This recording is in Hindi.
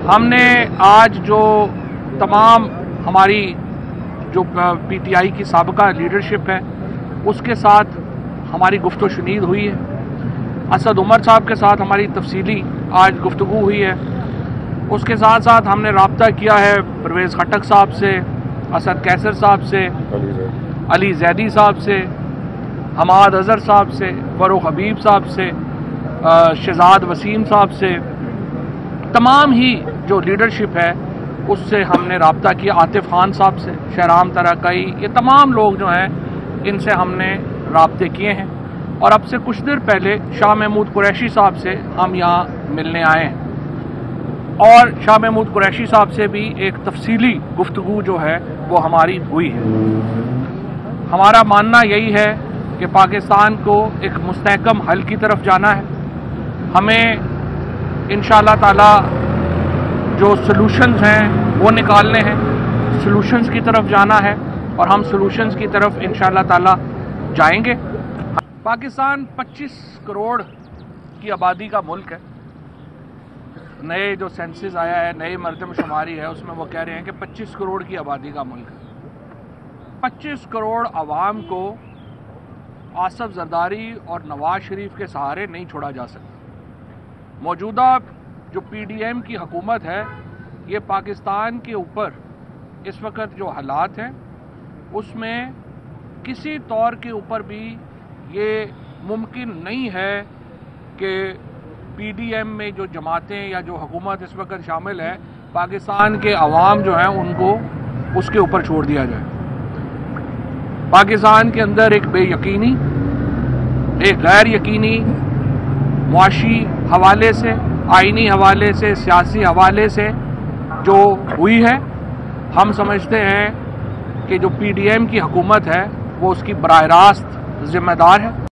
हमने आज जो तमाम हमारी जो पीटीआई की साबका लीडरशिप है उसके साथ हमारी गुफ्तगू शुनीद हुई है। असद उमर साहब के साथ हमारी तफसीली आज गुफ्तगू हुई है। उसके साथ साथ हमने रब्ता किया है परवेज़ खटक साहब से, असद कैसर साहब से, अली जैदी साहब से, हमाद अजहर साहब से, फ़ारूक हबीब साहब से, शहजाद वसीम साहब से, तमाम ही जो लीडरशिप है उससे हमने रब्ता किया। आतिफ खान साहब से, शहराम तरकाई, ये तमाम लोग जो हैं इनसे हमने रब्ते किए हैं। और अब से कुछ देर पहले शाह महमूद कुरैशी साहब से हम यहाँ मिलने आए हैं और शाह महमूद कुरैशी साहब से भी एक तफसीली गुफ्तगू जो है वो हमारी हुई है। हमारा मानना यही है कि पाकिस्तान को एक मुस्तहकम हल की तरफ जाना है। हमें इंशाअल्लाह ताला जो सॉल्यूशंस हैं वो निकालने हैं, सॉल्यूशंस की तरफ जाना है और हम सॉल्यूशंस की तरफ इंशाअल्लाह ताला जाएंगे। पाकिस्तान 25 करोड़ की आबादी का मुल्क है। नए जो सेंसस आया है, नई मरदमशुमारी है, उसमें वो कह रहे हैं कि 25 करोड़ की आबादी का मुल्क है। 25 करोड़ आवाम को आसफ जरदारी और नवाज शरीफ के सहारे नहीं छोड़ा जा सकता। मौजूदा जो पीडीएम की हुकूमत है, ये पाकिस्तान के ऊपर इस वक्त जो हालात हैं उसमें किसी तौर के ऊपर भी ये मुमकिन नहीं है कि पीडीएम में जो जमातें या जो हुकूमत इस वक्त शामिल है, पाकिस्तान के अवाम जो हैं उनको उसके ऊपर छोड़ दिया जाए। पाकिस्तान के अंदर एक बेयकीनी, एक गैर यकीनी मुआशी हवाले से, आइनी हवाले से, सियासी हवाले से जो हुई है, हम समझते हैं कि जो पीडीएम की हुकूमत है वो उसकी बराह रास्त जिम्मेदार है।